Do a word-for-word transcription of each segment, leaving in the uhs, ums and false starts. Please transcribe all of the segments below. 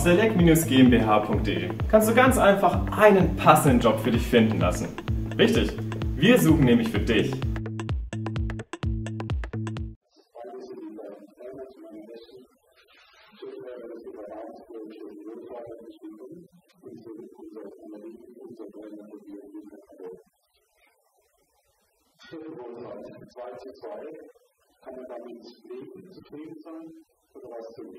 select Bindestrich GmbH punkt de kannst du ganz einfach einen passenden Job für dich finden lassen. Richtig, wir suchen nämlich für dich. zwei zu zwei, kann man damit leben, zufrieden sein oder was tun?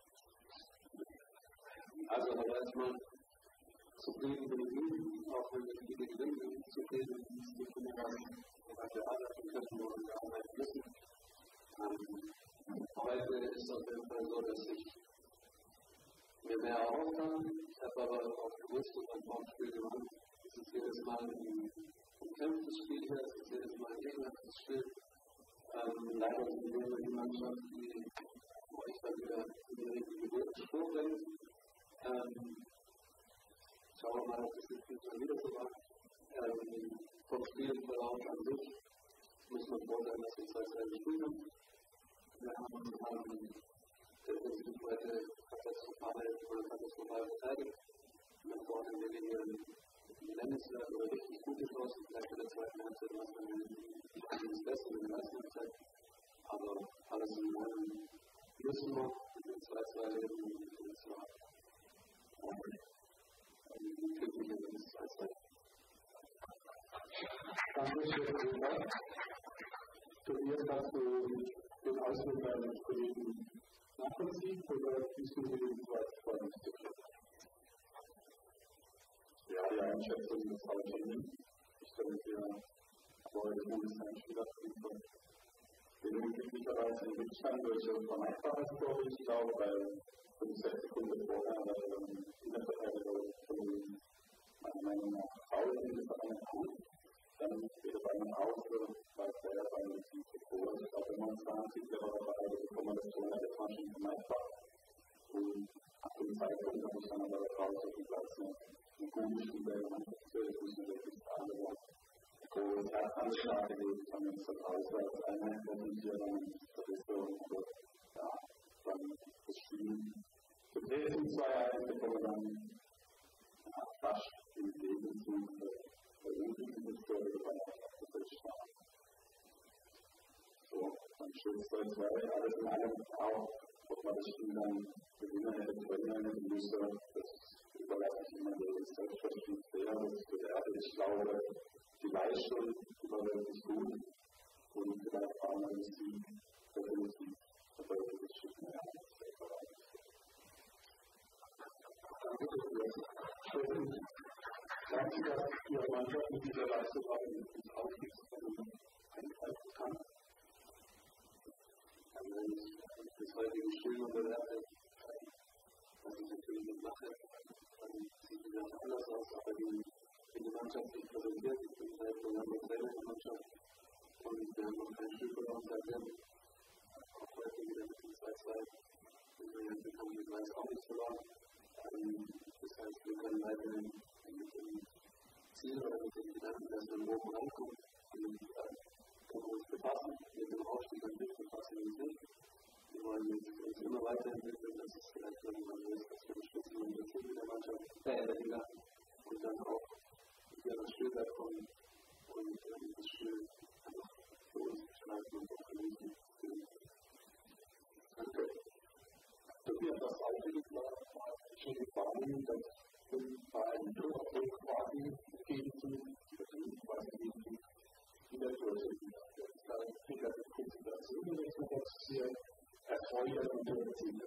Also, aber erstmal zufrieden mit dem Leben, auch wenn wir die Leben zufrieden sind, die Kinder was wir arbeiten können und arbeiten müssen. Ähm, heute ist es auf jeden Fall so, dass ich mir mehr erhofft habe. Ich habe aber auch gewusst und ein Vorspiel gemacht, es ist jedes Mal ein umkämpftes Spiel hier, es ist jedes Mal ein ekelhaftes Spiel. Ähm, leider sind wir die Mannschaft, die euch dann wieder in die richtige Spur bringt. Ähm, schauen wir mal, ob das nicht schon wieder so war. Ähm, vom Spielverlauf an sich muss man froh sein, dass wir zwei Teile gespielt haben. Wir haben ähm, defensiv heute katastrophal oder katastrophal verteidigt. Wir haben vorhin wenige nennenswerte oder richtig gute Chancen, vielleicht in der zweiten Halbzeit was dann das Beste in der ersten Halbzeit. Aber alles in allem müssen wir mit dem zwei zwei leben und zwar glücklich in das zwei zwei. Danke für den Dank. Tobias, kannst du den Ausdruck deines Kollegen nachvollziehen oder bist du mit dem zwei zwei nicht zufrieden? Ja, die Einschätzung des Hauptteams. Ich denke, wir wollen den Bundesliga-Spieler finden. Wir nehmen glücklicherweise den Rückstand durch das Vermeidbarkeitstor, ich glaube, weil fünf, sechs Sekunden vorher in der Verteidigung von meiner Meinung nach Pausen ist aber nicht gut. Dann geht es einmal aus, weil der bei einem Team zu groß ist. Auch wenn man zwanzig wäre dabei, die Kombination der Maschinen vermeidbar. Und ab dem Zeitpunkt habe ich dann aber raus auf den Platz einen guten Spieler, man natürlich müssen wirklich alle groß Anschlag gelegt, haben uns das aus als Einheit präsentieren, Verbesserung und ja, dann das Spiel betreten, zwei eins bekommen dann ja, fast im Gegenzug der unglückliche Tor über das Start. So, dann steht zwei zwei, alles in allem auch, ob man das Spiel dann gewinnen hätte, verlieren hätte müssen, das überlasse ich immer den Selbstverständnis sehr, das bewerte ich glaube, die Leistung war wirklich gut und vielleicht war man das Sieg definitiv verfolgt das Stück mehr als der Bereich. Danke für das. Glauben Sie, dass Ihre Mannschaft mit dieser Leistung auch ins Aufstiegsrennen eingreifen kann? Also wenn ich das heutige Spiel bewerte, was ich natürlich nicht mache, dann sieht es ganz anders aus, aber die in die Mannschaft sich präsentiert. Ich bin seit November Trainer in der Mannschaft und wir haben noch kein Spiel verloren seitdem. Auch heute wieder mit dem zwei zwei. Wir haben den Gleis auch nicht verloren. Das heißt, wir können weiterhin mit dem Ziel oder mit dem Gedanken, dass wir oben rankommen, und können wir uns befassen. Mit dem Aufstieg an sich befassen wir uns nicht. Wir wollen uns immer weiterentwickeln. Das ist vielleicht irgendwann so, dass wir die Spitzen und das Team in der Mannschaft verändern und dann auch wieder das Spielwerk kommen und ähm, das Spiel einfach für uns gestalten und auch genießen. Danke. Tobias, was auffällig war, war schon die Frage, dass bei einem Tourerfolg quasi gegen die quasi gegen die der Durchschnitt. Da kriegt er die Konzentration und das ist jetzt sehr erfreulich und Ziele.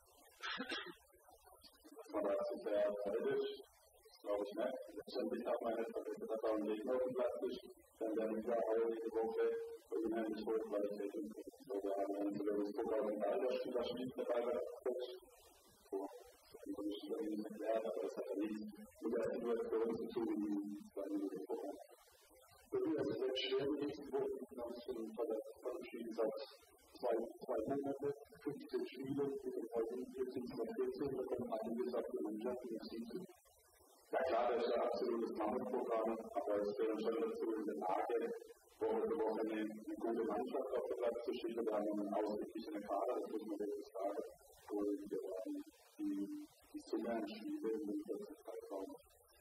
Das war also sehr erfreulich. Glaube ich nicht. Letztendlich hat man jetzt, dass das auch ein Gegner auf dem Platz ist, dann werden wir auch diese Woche unheimlich hohe Qualität und so. Wir haben einen Bewerbungsdruck auf den Ball, der Spieler spielt dabei bei der Coach. So, das kann man nicht irgendwie erklären, aber das hat ja nichts mit der Situation zu tun, wie zwei Minuten vorher. Es wird schwer, die nächsten Wochen, wir haben es schon verabschiedet, seit zwei, zwei Monate, fünfzehn Spiele, mit den heutigen vierzehn zu vierzehn, da kommen einige Sachen in den Mannschaften im Sieg. Ja klar, das ist ein absolutes Mammutprogramm, aber es gehört schon dazu, in der Lage, Woche für Woche eine, eine gute Mannschaft auf den Platz zu schicken. Wir haben einen ausgeglichenen Kader, das muss man wirklich sagen. Und ähm, die dies zu lernen, Spiele mit dem Zeitraum.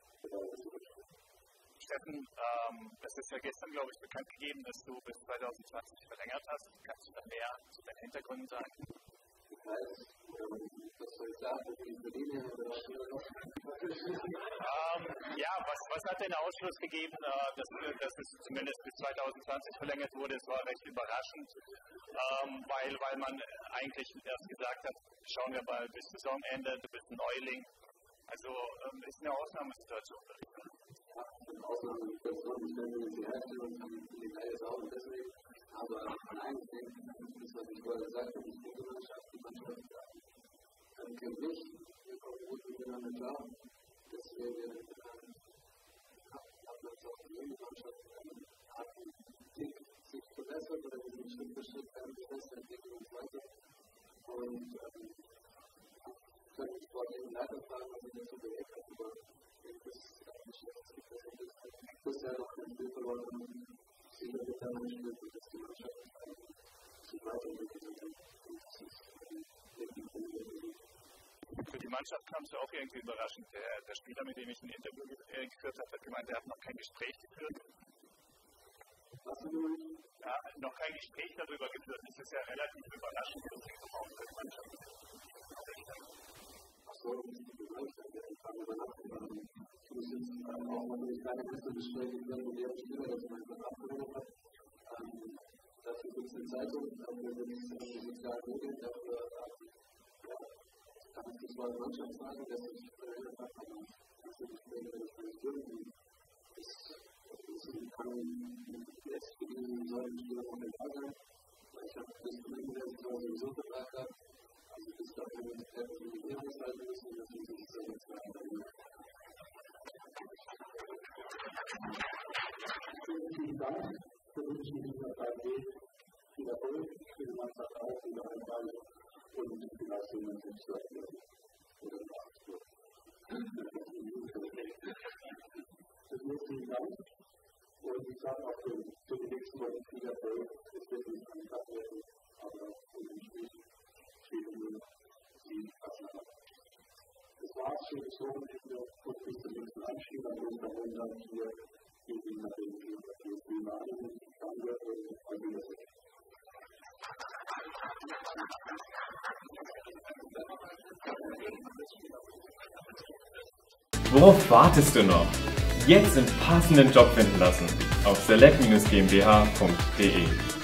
Steffen, ähm, es ist ja gestern, glaube ich, bekannt gegeben, dass du bis zwanzig zwanzig verlängert hast. Kannst du da mehr zu deinen Hintergründen sagen? Das heißt, das soll ich sagen, dass die Berliner oder was ähm, Ja, was, was hat denn der Ausschluss gegeben, äh, dass, dass es zumindest bis zwanzig zwanzig verlängert wurde? Es war recht überraschend, ähm, weil, weil man eigentlich erst gesagt hat, schauen wir mal bis Saisonende, du bist ein Neuling. Also ähm, ist eine Ausnahmesituation. Ja, eine Ausnahmesituation, ich stelle mir die Hälfte und dann die Reihe sauber deswegen. Aber eigentlich, das, was ich vorher gesagt habe, ist gute Mannschaft, die Mannschaft dann kennt mich, wir kommen gut miteinander klar. Deswegen hat man es auch in der Mannschaft hat einen Tick sich verbessert oder wir sind Schritt für Schritt besser, entwickeln uns weiter. Und ähm, können die sportlichen Leiter fragen, was ich dazu bewegt habe, aber das ist eigentlich bisher noch kein Spiel verloren haben. Sicher wird da ein Spiel, dass die Mannschaft sich weiterentwickelt und sich für die Mannschaft kam es ja auch irgendwie überraschend. Der, der Spieler, mit dem ich ein Interview geführt habe, hat gemeint, er hat noch kein Gespräch geführt. Was du meinst? Ja, noch kein Gespräch darüber geführt. Das ist ja relativ überraschend für die Mannschaft. So, die Mannschaft, die kann über Nacht machen. Ich muss jetzt auch natürlich keine beste Gespräche führen mit jedem Spieler, der zum Beispiel abgeholt hat. Ähm, dafür gibt es eine Zeitung, dafür gibt es die sozialen Medien, dafür ja, kann ich nicht mal der Mannschaft sagen, dass ich verlängert habe, aber natürlich wenn ich nicht irgendwie das kann jetzt für diesen solchen Spieler von egal sein, weil ich habe bis zum Ende der Saison sowieso Vertrag gehabt. Also bis dahin wird es etwas mit mir aushalten müssen, dass ich sich sehr gut verändern. Vielen Dank für die Partei. Viel Erfolg für die Mannschaft auch, für die Einwahl und die Leistung natürlich zu erklären. Oder nachzuführen. Vielen Dank. Und ich sage auch für die nächsten Wochen viel Erfolg. Es wird nicht an Tag werden, aber für den Spiel. Das war es für das Wochenende und bis zum nächsten Anstieg an unserer Runde hier gegen nach dem Thema an. Danke und auf Wiedersehen. Worauf wartest du noch? Jetzt den passenden Job finden lassen auf select Bindestrich GmbH Punkt de.